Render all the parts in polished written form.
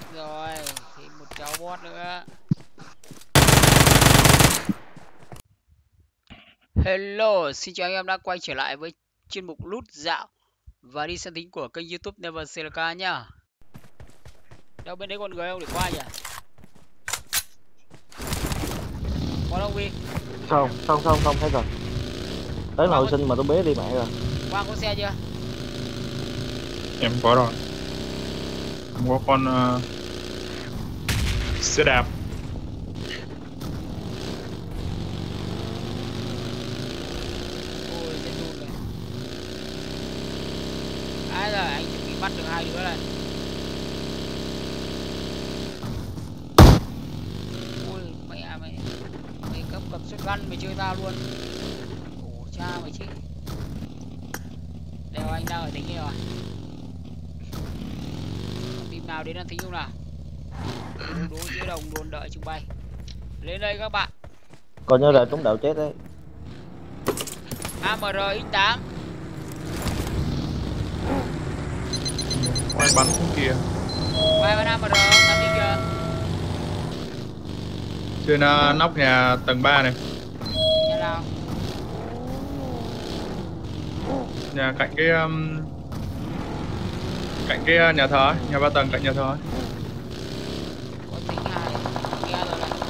Rồi, thêm một cháu bot nữa. Hello, xin chào anh em đã quay trở lại với chuyên mục lút dạo và đi săn thính của kênh YouTube Never Say LK nhá. Đâu bên đấy con người không để qua nhỉ? Có đâu Vi? Không thấy rồi. Tới hồi sinh mà tôi bế đi mẹ rồi. Qua có xe chưa? Em có rồi. Em có con xe đạp. Ôi, trên đùn này. Ai rồi, anh chuẩn bị bắt được hai đứa này. Ôi, mày cầm sút gắn mày chơi tao luôn. Ồ, cha mày chứ. Đèo anh đang ở tính rồi. Team nào đến ăn thính không nào? Đố giữa đồng luôn đợi chúng bay. Lên đây các bạn. Coi nhớ là trúng đạo chết đấy. AMR X8. Quay bắn xuống kìa. Quay bắn AMR tắm đi kìa. Trên nóc nhà tầng 3 này. Nhà nào? Nhà cạnh cái nhà thờ ấy, nhà 3 tầng cạnh nhà thờ ấy. Có tính hai. Nghe rồi này.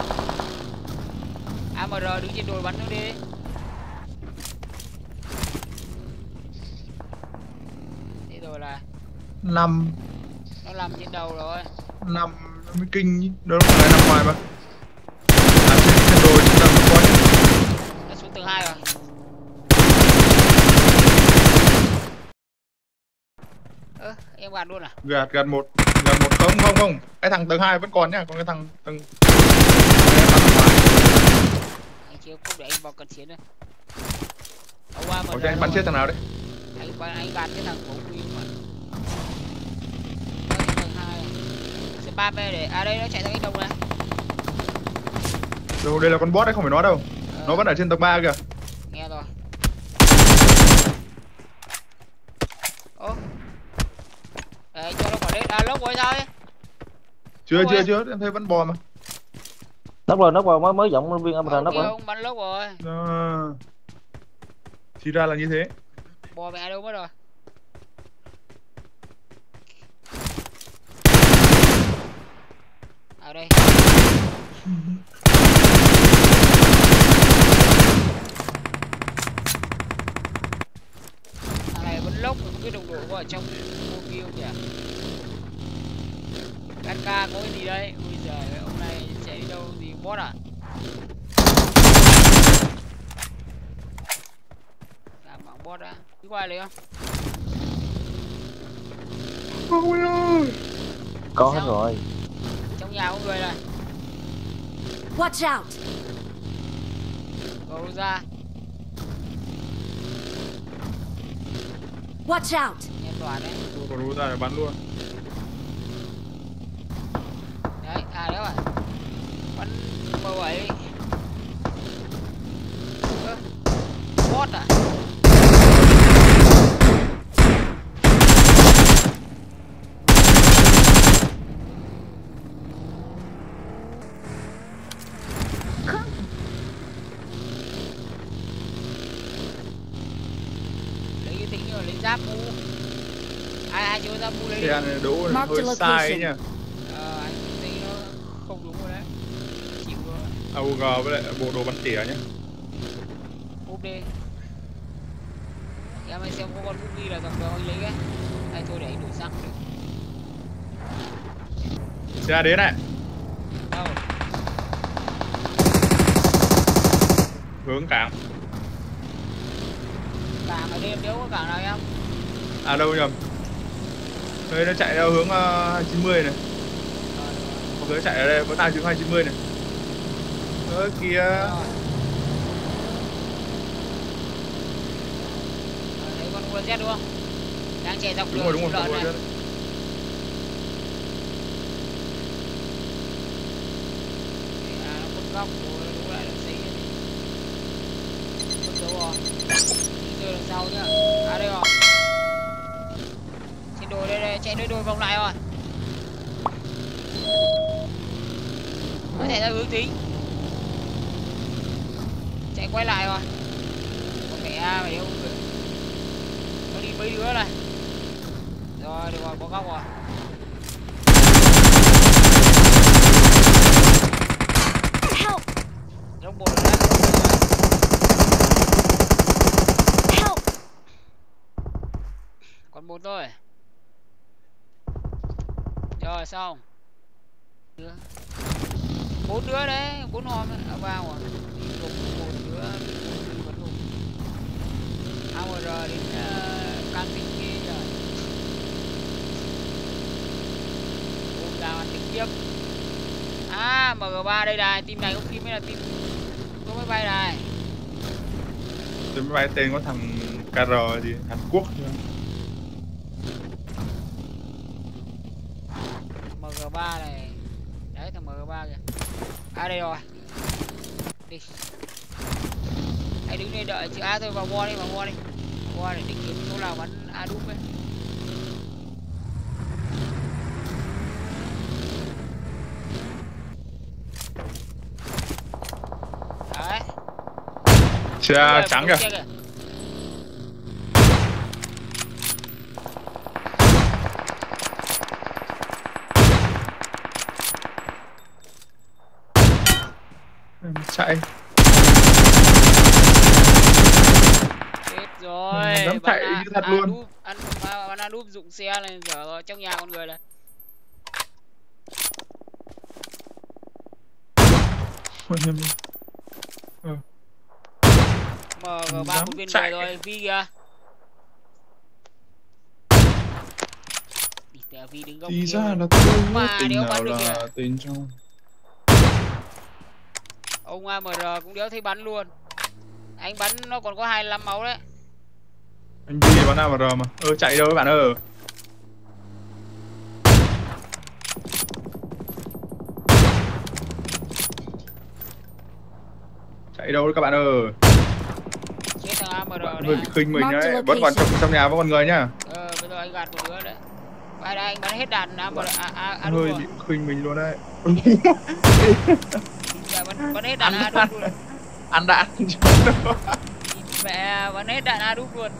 AMR đứng trên đồi bắn nó đi. Thế rồi là 5 nó nằm trên đầu rồi. 5 nó mới kinh chứ. Đâu không phải nằm ngoài mà. Trên đồi trên tầng có chứ. Nó xuống tầng 2 rồi. Em gạt luôn à? Gạt một không. Cái thằng tầng 2 vẫn còn nhá, còn cái thằng tầng Anh chưa không để anh vào cận chiến đây. Ủa, anh bắn chết thằng nào đấy? Anh gạt cái thằng cổ quy mà. Nó trên tầng 2. C3 để đây nó chạy ra cái đồng này. Đâu, đây là con boss đấy, không phải nó đâu. Nó vẫn ở trên tầng 3 kìa. Nghe rồi. Ô. Đấy, cho nó khỏi đấy. Lốc rồi sao ấy? Chưa, em thấy vẫn bò mà. Nóc rồi mới giọng viên âm ra nóc rồi. Ông bắn lốc rồi. Thì ra là như thế. Bò mẹ đâu mất rồi. Ở đây. Thằng này vẫn lốc một cái đồng đội có ở trong mobile kìa. KK có cái gì đây? Ui giời, ông này chạy đi đâu gì bot à? Làm bằng bot á. Cứ qua lấy không? Ôi ơi. Có hết rồi. Trong nhà có người này. Watch out. Gấu ra. Watch out. Em đoán đấy. Còn đu ra để bắn luôn. Đấy, đấy rồi. Bắn M7. Bot à? Lấy cái tính rồi, lấy giáp mu. Ai chưa giáp mu lấy đi. Xe này đỗ hơi sai ấy nhỉ. Anh thấy nó không đúng rồi đấy. Chịu rồi. AUG với lại bộ đồ bắn tỉa nhé. Úp đi. Em ơi xem có con bút ghi là dọc đường anh lấy cái. Đây thôi để anh đổi xăng được. Xe đến này. Đâu? Hướng cảng. Cảng ở đêm nếu có cảng nào em? À đâu nhầm. Đây nó chạy theo hướng 290 này. Một đứa chạy ở đây vẫn đang hướng 290 này. Kìa. Thấy con UZ đúng không? Đang chạy dọc đường. Đúng rồi. Này. Nó cốt góc rồi, đúng lại là xí đi. Cốt dấu rồi. Đi chơi đằng sau nhá. Đây rồi. Trên đồi đây, chạy đôi vòng lại rồi. chạy ra hướng tính. Chạy quay lại rồi. Mẹ mày đâu được. Nó đi mấy đứa này. Rồi, được rồi, có góc rồi. Help! Trong một rồi đấy. Help! Còn một thôi. Rồi xong. 4 đứa đấy, 4 hòm vào rồi. Một đứa vẫn luôn. AMR đến can tính kia rồi. Ôm vào ăn tính tiếp. À, MG3 đây này, team này có khi mới là team có máy bay này. Tôi máy bay tên có thằng KR gì Hàn Quốc. MG3 này. Đấy thằng MG3 kìa. À đây rồi. Đi. Hãy đứng đây đợi chữ A thôi, vào bo đi, vào bo đi. Bo để định kiếm chỗ nào bắn A đúp ấy. Đấy. Xe trắng kìa. Chạy. Chết rồi. Dám chạy như thật luôn. Bắn A đúp dụng xe này giờ rồi, trong nhà con người này. MG3 một viên người rồi, Vi kìa. Vi đứng góc thì kia. ra là tôi Mà tình đéo nào bắn được là kìa. tình trong. Ông AMR cũng đéo thấy bắn luôn. Anh bắn nó còn có 25 máu đấy. Anh đi bắn AMR mà. Chạy đâu các bạn ơi. Chạy đâu các bạn ơi. Chết thằng AMR Bạn đấy. hơi bị khinh mình đấy. Vẫn còn trong nhà vẫn còn người nhá. Bây giờ anh gạt một đứa đấy. Đây anh bắn hết đạn AMR. Hơi bị khinh mình luôn đấy. Bắn hết đạn A đúp luôn. Ăn đạn. Mẹ bắn hết đạn A đúp luôn.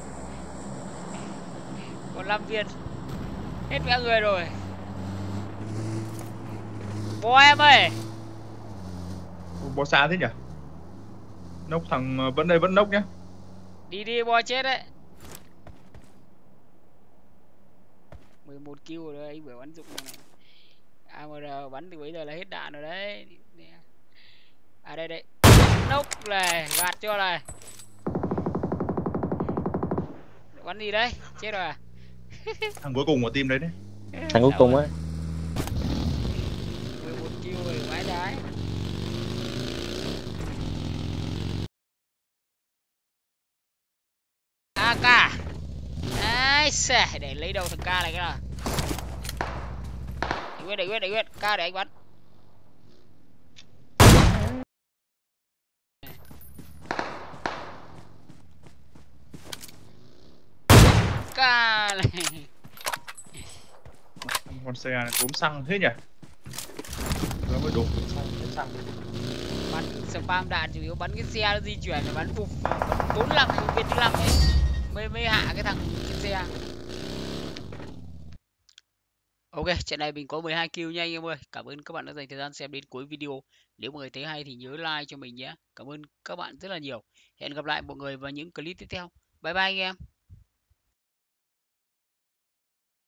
Còn 5 viên. Hết mẹ người rồi. Bo em ơi. Bo xa thế nhỉ? Nốc thằng vẫn đây vẫn nốc nhá. Đi bo chết đấy. 11 kill rồi đấy, anh vừa bắn dụng này. AMR bắn từ bây giờ là hết đạn rồi đấy. À đây. Nốc này, gạt cho này. Bắn gì đấy? Chết rồi à? Thằng cuối cùng của team đấy đấy. Thằng cuối cùng á. 11 kill rồi, vãi đái. AK. Đấy, để lấy đầu thằng K này cái nào. Đẩy quyết. K để anh bắn. K này. Con xe này tốn xăng thế nhỉ? Nó mới đổ xăng. Bắn spam đạn chủ yếu bắn cái xe nó di chuyển là bắn bụp 45 viên thứ 5 ấy mới hạ cái thằng trên xe. Ok, trận này mình có 12 kill nha anh em ơi. Cảm ơn các bạn đã dành thời gian xem đến cuối video. Nếu mọi người thấy hay thì nhớ like cho mình nhé. Cảm ơn các bạn rất là nhiều. Hẹn gặp lại mọi người vào những clip tiếp theo. Bye bye anh em.